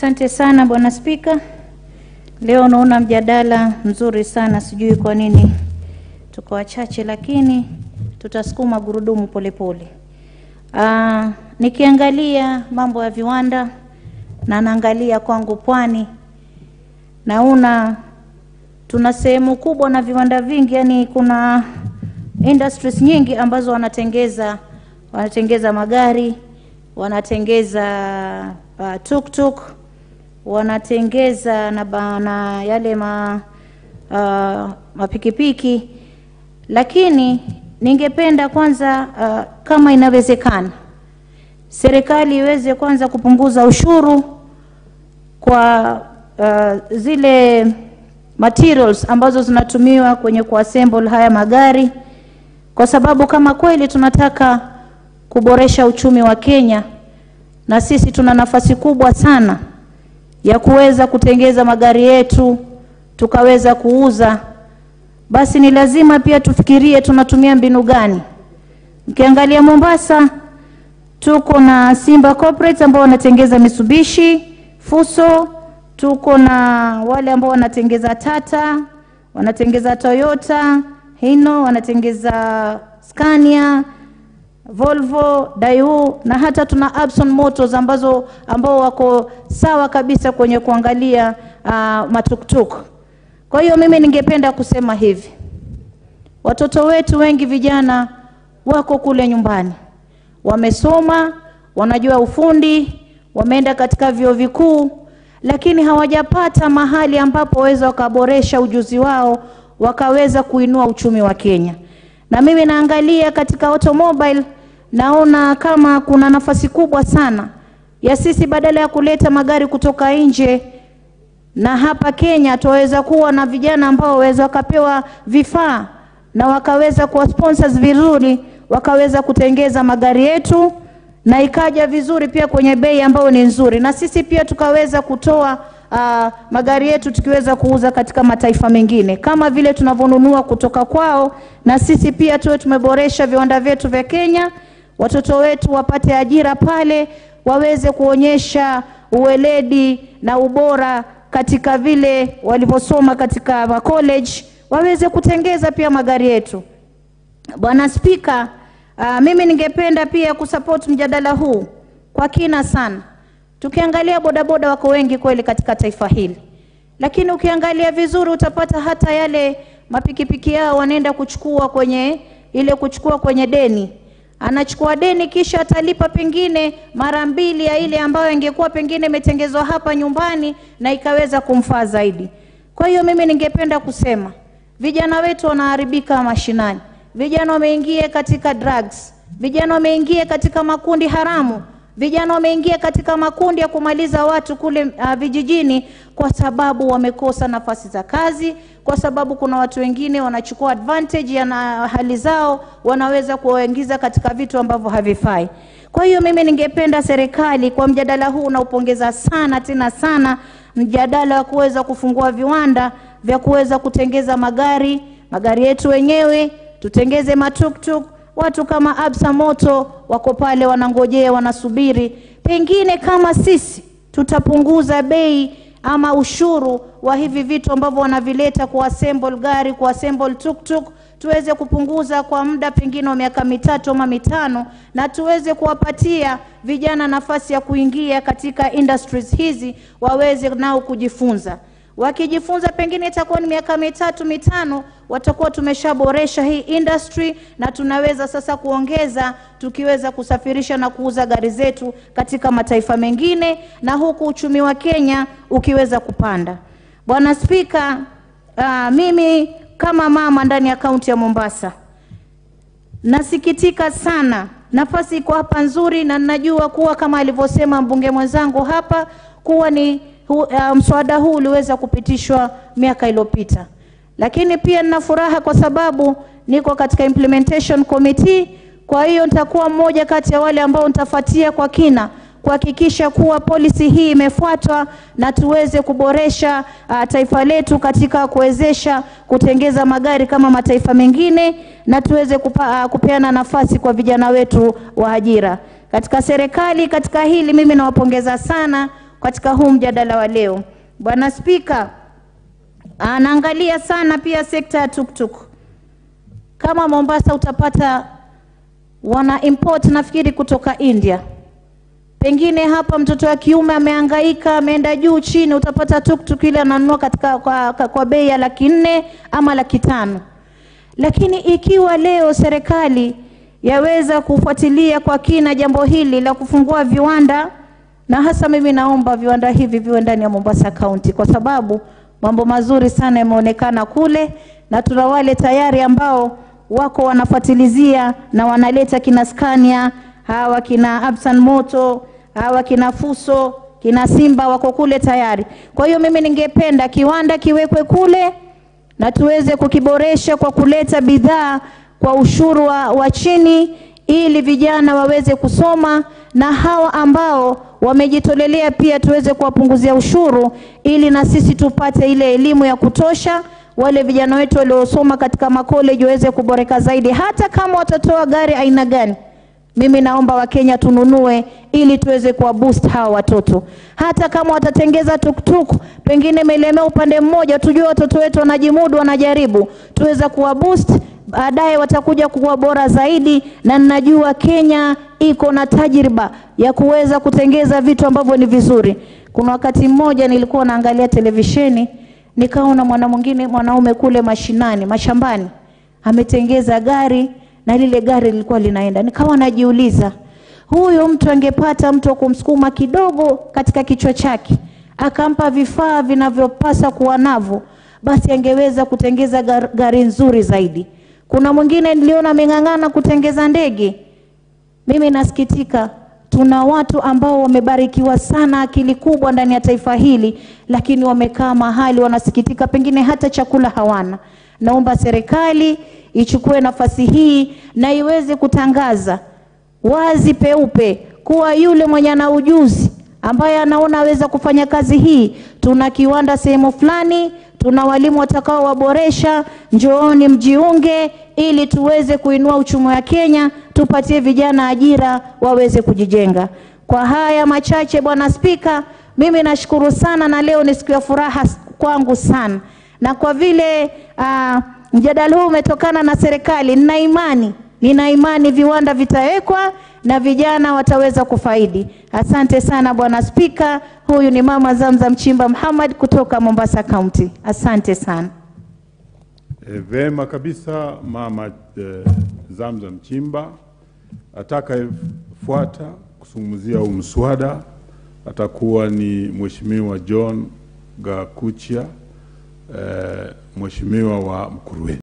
Asante sana Bwana Spika. Leo naona mjadala mzuri sana, sijui kwa nini tuko wachache, lakini tutasukuma gurudumu polepole. Nikiangalia mambo ya viwanda na naangalia kwangu Pwani, naona tuna sehemu kubwa na viwanda vingi, yani kuna industries nyingi ambazo wanatengeza magari, wanatengeza tuk-tuk, wanatengeza na yale mapikipiki. Lakini ningependa kwanza kama inawezekana serikali iweze kwanza kupunguza ushuru kwa zile materials ambazo zinatumiwa kwenye kuassemble haya magari, kwa sababu kama kweli tunataka kuboresha uchumi wa Kenya na sisi tuna nafasi kubwa sana ya kuweza kutengeza magari yetu tukaweza kuuza, basi ni lazima pia tufikirie tunatumia mbinu gani. Ukiangalia Mombasa tuko na Simba Corporate ambao wanatengeza Mitsubishi, Fuso, tuko na wale ambao wanatengeza Tata, wanatengeza Toyota, Hino, wanatengeza Scania, Volvo, Daewoo, na hata tuna Abson Motors ambao wako sawa kabisa kwenye kuangalia matuktuk. Kwa hiyo mimi ningependa kusema hivi, watoto wetu wengi vijana wako kule nyumbani, wamesoma, wanajua ufundi, wameenda katika vyuo vikuu, lakini hawajapata mahali ambapo waweza wakaboresha ujuzi wao, wakaweza kuinua uchumi wa Kenya. Na mimi naangalia katika automobile, naona kama kuna nafasi kubwa sana ya sisi badala ya kuleta magari kutoka nje, na hapa Kenya tuweza kuwa na vijana ambao waweza wakapewa vifaa na wakaweza kuwa sponsors vizuri, wakaweza kutengeza magari yetu na ikaja vizuri pia kwenye bei ambayo ni nzuri, na sisi pia tukaweza kutoa magari yetu tukiweza kuuza katika mataifa mengine kama vile tunavonunua kutoka kwao, na sisi pia tuwe tumeboresha viwanda vyetu vya Kenya, watoto wetu wapate ajira pale, waweze kuonyesha uweledi na ubora katika vile walivyosoma katika college, waweze kutengeza pia magari yetu. Bwana Spika, mimi ningependa pia kusupport mjadala huu kwa kina sana. Tukiangalia bodaboda wako wengi kweli katika taifa hili, lakini ukiangalia vizuri utapata hata yale mapikipiki yao wanaenda kuchukua kwenye deni. Anachukua deni kisha atalipa pengine mara 2 ya ile ambayo ingekuwa pengine imetengezwa hapa nyumbani na ikaweza kumfaa zaidi. Kwa hiyo mimi ningependa kusema vijana wetu wanaharibika mashinani. Vijana wameingia katika drugs, vijana wameingia katika makundi haramu, vijana wameingia katika makundi ya kumaliza watu kule vijijini, kwa sababu wamekosa nafasi za kazi, kwa sababu kuna watu wengine wanachukua advantage ya hali zao, wanaweza kuwaingiza katika vitu ambavyo havifai. Kwa hiyo mimi ningependa serikali kwa mjadala huu na upongeza sana tena sana mjadala wa kuweza kufungua viwanda vya kuweza kutengeza magari yetu wenyewe, tutengeze matuktuk. Watu kama Absa Moto wako pale wanangojea, wanasubiri. Pengine kama sisi tutapunguza bei ama ushuru wa hivi vitu ambavyo wanavileta kuassemble gari, kuassemble tuktuk, tuweze kupunguza kwa muda pengine wa miaka 3 ama 5, na tuweze kuwapatia vijana nafasi ya kuingia katika industries hizi, waweze nao kujifunza. Wakijifunza pengine itakuwa ni miaka 3-5, watakuwa tumeshaboresha hii industry, na tunaweza sasa kuongeza, tukiweza kusafirisha na kuuza gari zetu katika mataifa mengine, na huku uchumi wa Kenya ukiweza kupanda. Bwana Spika, mimi kama mama ndani ya kaunti ya Mombasa nasikitika sana. Nafasi iko hapa nzuri, na ninajua kuwa kama alivyosema mbunge mwenzangu hapa kuwa ni mswada huu uliweza kupitishwa miaka iliyopita, lakini pia nina furaha kwa sababu niko katika implementation committee. Kwa hiyo nitakuwa mmoja kati ya wale ambao nitafuatia kwa kina kuhakikisha kuwa policy hii imefuatwa na tuweze kuboresha taifa letu katika kuwezesha kutengeza magari kama mataifa mengine, na tuweze kupeana nafasi kwa vijana wetu wa ajira katika serikali. Katika hili mimi nawapongeza sana katika huu mjadala wa leo. Bwana Spika, anaangalia sana pia sekta ya tuktuk. Kama Mombasa utapata wana import nafikiri kutoka India. Pengine hapa mtoto wa kiume amehangaika, ameenda juu chini, utapata tuktuk ile ananunua katika kwa bei ya 400,000 ama 500,000. Lakini ikiwa leo serikali yaweza kufuatilia kwa kina jambo hili la kufungua viwanda, na hasa mimi naomba viwanda hivi viwe ndani ya Mombasa County, kwa sababu mambo mazuri sana yameonekana kule, na tuna wale tayari ambao wako wanafuatilizia na wanaleta kina Scania, hawa kina Absan Moto, hawa kina Fuso, kina Simba wako kule tayari. Kwa hiyo mimi ningependa kiwanda kiwekwe kule na tuweze kukiboresha kwa kuleta bidhaa kwa ushuru wa chini, ili vijana waweze kusoma, na hawa ambao wamejitolelea pia tuweze kuwapunguzia ushuru, ili na sisi tupate ile elimu ya kutosha. Wale vijana wetu waliosoma katika makoleji waweze kuboreka zaidi. Hata kama watatoa gari aina gani, mimi naomba Wakenya tununue ili tuweze kuwa boost hawa watoto. Hata kama watatengeza tuktuk, pengine melemea upande mmoja, tujue watoto wetu wanajimudu, wanajaribu, tuweza kuwa boost, baadaye watakuja kuwa bora zaidi. Na ninajua Kenya iko na tajriba ya kuweza kutengeza vitu ambavyo ni vizuri. Kuna wakati mmoja nilikuwa naangalia televisheni, nikaona mwanaume kule mashinani, mashambani, ametengeza gari, na lile gari lilikuwa linaenda. Nikawa najiuliza, huyo mtu angepata mtu kumsukuma kidogo katika kichwa chake, akampa vifaa vinavyopasa kuwa navyo, basi angeweza kutengeza gari nzuri zaidi. Kuna mwingine niliona ameng'ang'ana kutengeza ndege. Mimi nasikitika, tuna watu ambao wamebarikiwa sana, akili kubwa ndani ya taifa hili, lakini wamekaa mahali wanasikitika, pengine hata chakula hawana. Naomba serikali ichukue nafasi hii na iweze kutangaza wazi peupe kuwa yule mwenye ana ujuzi ambaye anaona aweza kufanya kazi hii, tuna kiwanda sehemu fulani, tuna walimu watakao waboresha, njooni mjiunge, ili tuweze kuinua uchumi wa Kenya, tupatie vijana ajira waweze kujijenga. Kwa haya machache, Bwana Spika, mimi nashukuru sana, na leo ni siku ya furaha kwangu sana. Na kwa vile mjadala huu umetokana na serikali, nina imani viwanda vitawekwa na vijana wataweza kufaidi. Asante sana Bwana Spika. Huyu ni Mama Zamzam Chimba Muhammad kutoka Mombasa County. Asante sana. Vema kabisa Mama Zamzam Chimba. Atakayefuata kuzungumzia mswada atakuwa ni Mheshimiwa John Gakuchia, Mheshimiwa wa Mkuruwe.